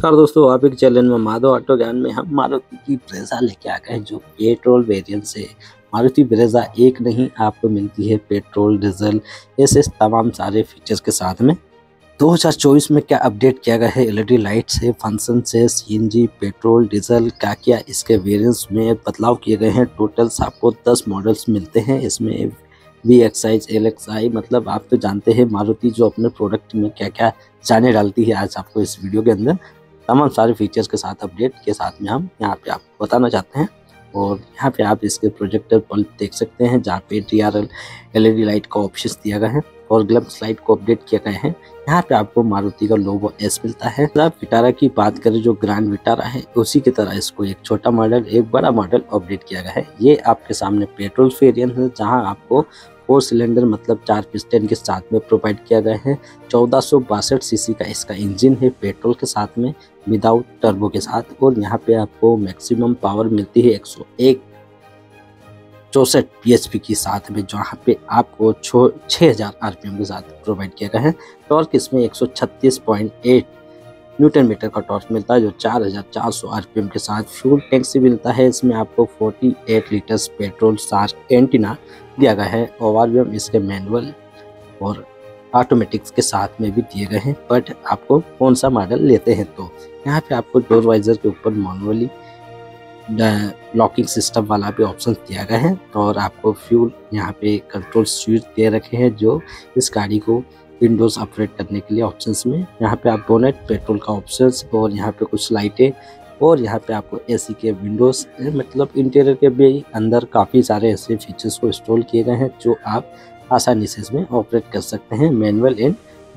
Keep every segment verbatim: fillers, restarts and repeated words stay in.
नमस्कार दोस्तों, आप एक चैनल में माधव ऑटो ज्ञान में हम मारुति की ब्रेजा लेके आ गए हैं जो पेट्रोल वेरिएंट से। मारुति ब्रेजा एक नहीं, आपको मिलती है पेट्रोल, डीजल, ऐसे तमाम सारे फीचर्स के साथ में। दो हज़ार चौबीस में क्या अपडेट किया गया है, एलईडी लाइट से, फंक्शन से, सीएनजी, पेट्रोल, डीजल, क्या क्या इसके वेरिएंट्स में बदलाव किए गए हैं। टोटल आपको दस मॉडल्स मिलते हैं इसमें। V X I, L X I, मतलब आप तो जानते हैं मारुति जो अपने प्रोडक्ट में क्या क्या जाने डालती है। आज आपको इस वीडियो के अंदर तमाम सारे फीचर्स के साथ, अपडेट के साथ में हम यहाँ पे आपको बताना चाहते हैं। और यहाँ पे आप इसके प्रोजेक्टर बल्ब देख सकते हैं जहाँ पे D R L LED light का ऑप्शन दिया गया है और ग्लम्स लाइट को अपडेट किया गया है। यहाँ पे आपको मारुति का लोगो एस मिलता है। आप विटारा की बात करें, जो ग्रैंड विटारा है उसी की तरह इसको एक छोटा मॉडल, एक बड़ा मॉडल अपडेट किया गया है। ये आपके सामने पेट्रोल वेरिएंट है जहाँ आपको फोर सिलेंडर मतलब चार पिस्टन के साथ में प्रोवाइड किया गया है। चौदह सौ बासठ सीसी का इसका इंजन है पेट्रोल के साथ में, विदाउट टर्बो के साथ। और यहाँ पे आपको मैक्सिमम पावर मिलती है एक सौ एक चौसठ पीएचपी के साथ में, जहाँ पे आपको छह हज़ार आरपीएम के साथ प्रोवाइड किया गया है। टॉर्क इसमें एक सौ छत्तीस पॉइंट आठ न्यूटन मीटर का टॉर्क मिलता है जो चार हज़ार चार सौ आरपीएम के साथ। फ्यूल टैंक से मिलता है इसमें आपको अड़तालीस लीटर्स पेट्रोल सार एंटीना दिया गया है। ओवरव्यू इसके मैनुअल और ऑटोमेटिक्स के साथ में भी दिए गए हैं। बट आपको कौन सा मॉडल लेते हैं तो यहाँ पे आपको डोर वाइजर के ऊपर मैनुअली लॉकिंग सिस्टम वाला भी ऑप्शन दिया गया है। और आपको फ्यूल यहाँ पे कंट्रोल स्विच दे रखे हैं जो इस गाड़ी को विंडोज अपग्रेड करने के लिए ऑप्शंस में। यहाँ पे आप बोनेट, पेट्रोल का ऑप्शंस और यहाँ पे कुछ लाइटें और यहाँ पे आपको एसी के विंडोज, मतलब इंटीरियर के भी अंदर काफ़ी सारे ऐसे फीचर्स को इंस्टॉल किए गए हैं जो आप आसानी से इसमें ऑपरेट कर सकते हैं मैनुअल एंड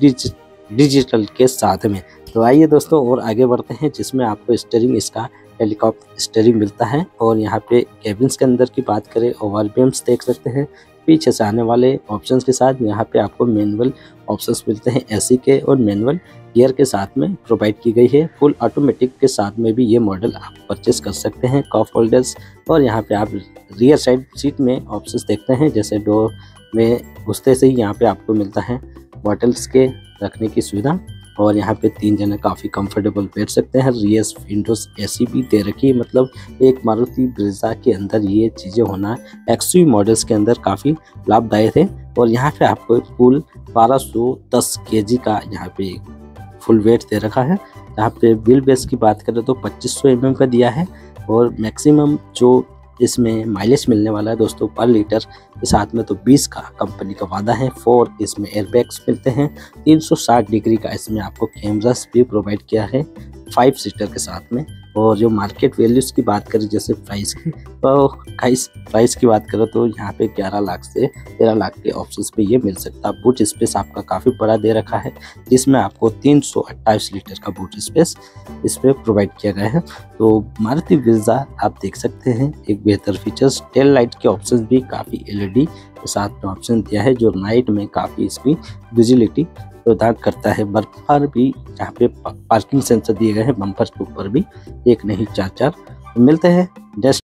डिजिटल के साथ में। तो आइए दोस्तों और आगे बढ़ते हैं, जिसमें आपको स्टीयरिंग इसका हेलीकॉप्टर स्टीयरिंग मिलता है। और यहाँ पे केबिन्स के अंदर की बात करें, ओवरव्यूम्स देख सकते हैं पीछे से आने वाले ऑप्शंस के साथ। यहाँ पे आपको मैनुअल ऑप्शंस मिलते हैं एसी के और मैनुअल गियर के साथ में प्रोवाइड की गई है। फुल ऑटोमेटिक के साथ में भी ये मॉडल आप परचेस कर सकते हैं। कप होल्डर्स और यहाँ पे आप रियर साइड सीट में ऑप्शंस देखते हैं, जैसे डोर में घुसते से ही यहाँ पे आपको मिलता है बॉटल्स के रखने की सुविधा। और यहाँ पे तीन जने काफ़ी कंफर्टेबल बैठ सकते हैं। रियर विंडोज एसी भी दे रखी है, मतलब एक मारुति ब्रेजा के अंदर ये चीज़ें होना एक्सयू मॉडल्स के अंदर काफ़ी लाभदायक है। और यहाँ पे आपको कुल बारह सौ दस केजी का यहाँ पे फुल वेट दे रखा है। यहाँ पे व्हील बेस की बात करें तो पच्चीस सौ एम एम का दिया है। और मैक्सिमम जो इसमें माइलेज मिलने वाला है दोस्तों पर लीटर के साथ में तो बीस का कंपनी का वादा है। फोर इसमें एयरबैग्स मिलते हैं। तीन सौ साठ डिग्री का इसमें आपको कैमरास भी प्रोवाइड किया है फाइव सीटर के साथ में। और जो मार्केट वैल्यूज की बात करें जैसे प्राइस की, तो प्राइस प्राइस की बात करें तो यहाँ पे ग्यारह लाख से तेरह लाख के ऑप्शंस पे ये मिल सकता है। बूट स्पेस आपका काफ़ी बड़ा दे रखा है, जिसमें आपको तीन सौ अट्ठाईस लीटर का बूट स्पेस इस पर प्रोवाइड किया गया है। तो मारुति ब्रेजा आप देख सकते हैं एक बेहतर फीचर्स। टेल लाइट के ऑप्शन भी काफ़ी एलईडी के साथ में ऑप्शन दिया है जो नाइट में काफ़ी इसकी विजिबिलिटी प्रदान करता है। बम्पर भी यहाँ पे पार्किंग सेंसर दिए गए हैं, बम्पर के ऊपर भी एक नहीं चार चार मिलते हैं। जस्ट